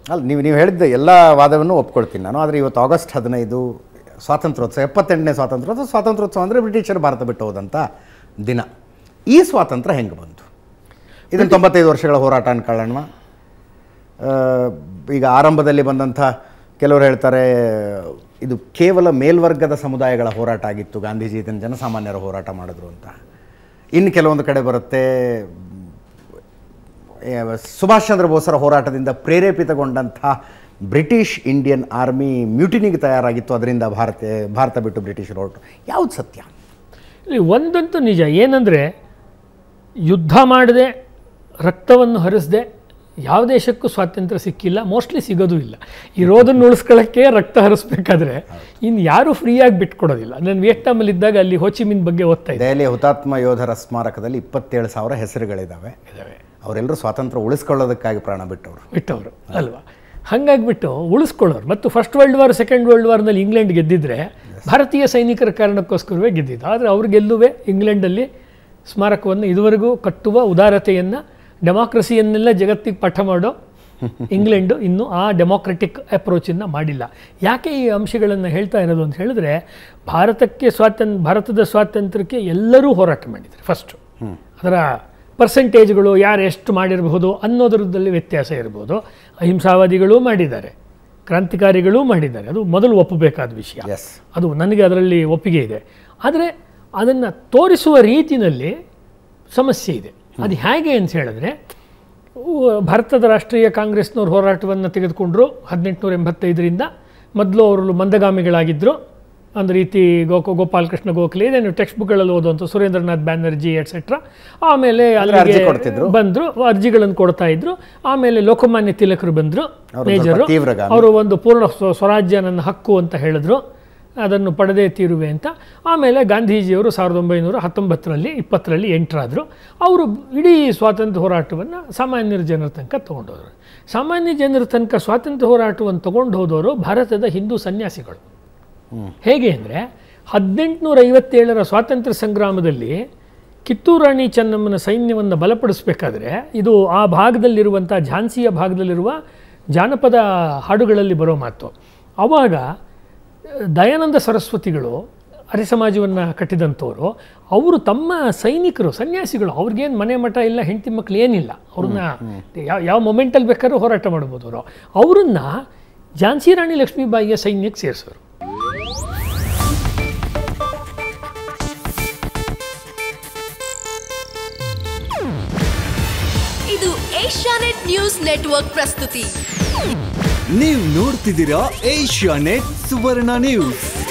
ಅಲ್ಲ, ನೀವು ಹೇಳಿದ್ದ ಎಲ್ಲ ವಾದವನ್ನು ಒಪ್ಕೊಳ್ತೀನಿ ನಾನು. ಆದರೆ ಇವತ್ತು ಆಗಸ್ಟ್ 15 ಸ್ವಾತಂತ್ರ್ಯೋತ್ಸವ, 78ನೇ ಸ್ವಾತಂತ್ರ್ಯೋತ್ಸವ ಅಂದರೆ ಬ್ರಿಟಿಷರು ಭಾರತ ಬಿಟ್ಟು ಹೋದಂಥ ದಿನ. ಈ ಸ್ವಾತಂತ್ರ್ಯ ಹೆಂಗೆ ಬಂತು? ಇದನ್ನು 95 ವರ್ಷಗಳ ಹೋರಾಟ ಅನ್ಕೊಳ್ಳೋಣ. ಈಗ ಆರಂಭದಲ್ಲಿ ಬಂದಂಥ ಕೆಲವರು ಹೇಳ್ತಾರೆ ಇದು ಕೇವಲ ಮೇಲ್ವರ್ಗದ ಸಮುದಾಯಗಳ ಹೋರಾಟ ಆಗಿತ್ತು, ಗಾಂಧೀಜಿ ಇದನ್ನು ಜನಸಾಮಾನ್ಯರ ಹೋರಾಟ ಮಾಡಿದ್ರು ಅಂತ. ಇನ್ನು ಕೆಲವೊಂದು ಕಡೆ ಬರುತ್ತೆ ಸುಭಾಷ್ ಚಂದ್ರ ಬೋಸರ ಹೋರಾಟದಿಂದ ಪ್ರೇರೇಪಿತಗೊಂಡಂಥ ಬ್ರಿಟಿಷ್ ಇಂಡಿಯನ್ ಆರ್ಮಿ ಮ್ಯೂಟಿನಿಗೆ ತಯಾರಾಗಿತ್ತು, ಅದರಿಂದ ಭಾರತ ಬಿಟ್ಟು ಬ್ರಿಟಿಷರು ಹೊರಟು. ಯಾವುದು ಸತ್ಯ? ಇಲ್ಲಿ ಒಂದಂತೂ ನಿಜ ಏನಂದರೆ, ಯುದ್ಧ ಮಾಡದೆ ರಕ್ತವನ್ನು ಹರಿಸದೆ ಯಾವ ದೇಶಕ್ಕೂ ಸ್ವಾತಂತ್ರ್ಯ ಸಿಕ್ಕಿಲ್ಲ, ಮೋಸ್ಟ್ಲಿ ಸಿಗೋದು ಇಲ್ಲ. ಇರೋದನ್ನು ಉಳಿಸ್ಕೊಳ್ಳೋಕ್ಕೆ ರಕ್ತ ಹರಿಸ್ಬೇಕಾದ್ರೆ ಇನ್ನು ಯಾರೂ ಫ್ರೀಯಾಗಿ ಬಿಟ್ಕೊಡೋದಿಲ್ಲ. ನಾನು ವಿಯೆಟ್ನಾಮಲ್ಲಿದ್ದಾಗ ಅಲ್ಲಿ ಹೋಚಿಮಿನ್ ಬಗ್ಗೆ ಓದ್ತಾ ಇದ್ದೆ. ದೆಹಲಿ ಹುತಾತ್ಮ ಯೋಧರ ಸ್ಮಾರಕದಲ್ಲಿ 27,000 ಹೆಸರುಗಳಿದ್ದಾವೆ. ಅವರೆಲ್ಲರೂ ಸ್ವಾತಂತ್ರ್ಯ ಉಳಿಸ್ಕೊಳ್ಳೋದಕ್ಕಾಗಿ ಪ್ರಾಣ ಬಿಟ್ಟವರು ಅಲ್ವಾ? ಹಾಗಾಗಿಬಿಟ್ಟು ಉಳಿಸ್ಕೊಳ್ಳೋರು. ಮತ್ತು first world war, second world ವಾರ್ನಲ್ಲಿ ಇಂಗ್ಲೆಂಡ್ ಗೆದ್ದಿದ್ರೆ ಭಾರತೀಯ ಸೈನಿಕರ ಕಾರಣಕ್ಕೋಸ್ಕರವೇ ಗೆದ್ದಿದ್ದು. ಆದರೆ ಅವ್ರಿಗೆಲ್ಲುವೇ ಇಂಗ್ಲೆಂಡಲ್ಲಿ ಸ್ಮಾರಕವನ್ನು ಇದುವರೆಗೂ ಕಟ್ಟುವ ಉದಾರತೆಯನ್ನು, ಡೆಮಾಕ್ರಸಿಯನ್ನೆಲ್ಲ ಜಗತ್ತಿಗೆ ಪಾಠ ಮಾಡೋ ಇಂಗ್ಲೆಂಡು ಇನ್ನೂ ಆ ಡೆಮಾಕ್ರೆಟಿಕ್ ಅಪ್ರೋಚನ್ನು ಮಾಡಿಲ್ಲ. ಯಾಕೆ ಈ ಅಂಶಗಳನ್ನು ಹೇಳ್ತಾ ಇರೋದು ಅಂತ ಹೇಳಿದ್ರೆ, ಭಾರತದ ಸ್ವಾತಂತ್ರ್ಯಕ್ಕೆ ಎಲ್ಲರೂ ಹೋರಾಟ ಮಾಡಿದ್ದಾರೆ. ಫಸ್ಟು ಅದರ ಪರ್ಸೆಂಟೇಜ್ಗಳು ಯಾರು ಎಷ್ಟು ಮಾಡಿರಬಹುದು ಅನ್ನೋದರದಲ್ಲಿ ವ್ಯತ್ಯಾಸ ಇರ್ಬೋದು. ಅಹಿಂಸಾವಾದಿಗಳೂ ಮಾಡಿದ್ದಾರೆ, ಕ್ರಾಂತಿಕಾರಿಗಳೂ ಮಾಡಿದ್ದಾರೆ, ಅದು ಮೊದಲು ಒಪ್ಪಬೇಕಾದ ವಿಷಯ. ಅದು ನನಗೆ ಅದರಲ್ಲಿ ಒಪ್ಪಿಗೆ ಇದೆ. ಆದರೆ ಅದನ್ನು ತೋರಿಸುವ ರೀತಿಯಲ್ಲಿ ಸಮಸ್ಯೆ ಇದೆ. ಅದು ಹೇಗೆ ಅಂತ ಹೇಳಿದ್ರೆ, ಭಾರತದ ರಾಷ್ಟ್ರೀಯ ಕಾಂಗ್ರೆಸ್ನವ್ರ ಹೋರಾಟವನ್ನು ತೆಗೆದುಕೊಂಡ್ರು 1885ರಿಂದ. ಮೊದಲು ಅವರು ಮಂದಗಾಮಿಗಳಾಗಿದ್ದರು. ಒಂದು ರೀತಿ ಗೋಪಾಲಕೃಷ್ಣ ಗೋಖಲೆ ಇದೆ, ನೀವು ಟೆಕ್ಸ್ಟ್ ಬುಕ್ಗಳಲ್ಲಿ ಓದುವಂಥ ಸುರೇಂದ್ರನಾಥ್ ಬ್ಯಾನರ್ಜಿ ಎಟ್ಸೆಟ್ರಾ. ಆಮೇಲೆ ಅಲ್ಲಿಗೆ ಬಂದರು, ಅರ್ಜಿಗಳನ್ನು ಕೊಡ್ತಾ ಇದ್ರು. ಆಮೇಲೆ ಲೋಕಮಾನ್ಯ ತಿಲಕರು ಬಂದರು, ಮೇಜರು. ಅವರು ಒಂದು ಪೂರ್ಣ ಸ್ವರಾಜ್ಯ ನನ್ನ ಹಕ್ಕು ಅಂತ ಹೇಳಿದ್ರು, ಅದನ್ನು ಪಡೆದೇ ತೀರುವೆ ಅಂತ. ಆಮೇಲೆ ಗಾಂಧೀಜಿಯವರು 1919ರಲ್ಲಿ 20ರಲ್ಲಿ ಎಂಟರಾದರು. ಅವರು ಇಡೀ ಸ್ವಾತಂತ್ರ್ಯ ಹೋರಾಟವನ್ನು ಸಾಮಾನ್ಯರ ಜನರ ತನಕ ತೊಗೊಂಡೋದ್ರು. ಸಾಮಾನ್ಯ ಜನರ ತನಕ ಸ್ವಾತಂತ್ರ್ಯ ಹೋರಾಟವನ್ನು ತೊಗೊಂಡು ಹೋದವರು ಭಾರತದ ಹಿಂದೂ ಸನ್ಯಾಸಿಗಳು. ಹೇಗೆ ಅಂದರೆ, 1857ರ ಸ್ವಾತಂತ್ರ್ಯ ಸಂಗ್ರಾಮದಲ್ಲಿ ಕಿತ್ತೂರು ರಾಣಿ ಚೆನ್ನಮ್ಮನ ಸೈನ್ಯವನ್ನು ಬಲಪಡಿಸಬೇಕಾದ್ರೆ, ಇದು ಆ ಭಾಗದಲ್ಲಿರುವಂಥ ಝಾನ್ಸಿಯ ಭಾಗದಲ್ಲಿರುವ ಜಾನಪದ ಹಾಡುಗಳಲ್ಲಿ ಬರೋ ಮಾತು. ಆವಾಗ ದಯಾನಂದ ಸರಸ್ವತಿಗಳು ಅರೆ ಸಮಾಜವನ್ನು ಕಟ್ಟಿದಂಥವರು, ಅವರು ತಮ್ಮ ಸೈನಿಕರು, ಸನ್ಯಾಸಿಗಳು, ಅವ್ರಿಗೇನು ಮನೆ ಮಠ ಇಲ್ಲ, ಹೆಂಡತಿ ಮಕ್ಕಳು ಏನಿಲ್ಲ, ಅವ್ರನ್ನ ಯಾವ ಮೊಮೆಂಟಲ್ಲಿ ಬೇಕಾದ್ರೂ ಹೋರಾಟ ಮಾಡ್ಬೋದು. ಅವರನ್ನ ಝಾನ್ಸಿ ರಾಣಿ ಲಕ್ಷ್ಮೀಬಾಯಿಯ ಸೈನ್ಯಕ್ಕೆ ಸೇರಿಸೋರು. ಇದು ಏಷ್ಯಾನೆಟ್ ನ್ಯೂಸ್ ನೆಟ್ವರ್ಕ್ ಪ್ರಸ್ತುತಿ. ನೀವು ನೋಡ್ತಿದ್ದೀರಾ ಏಷ್ಯಾನೆಟ್ ಸುವರ್ಣ ನ್ಯೂಸ್.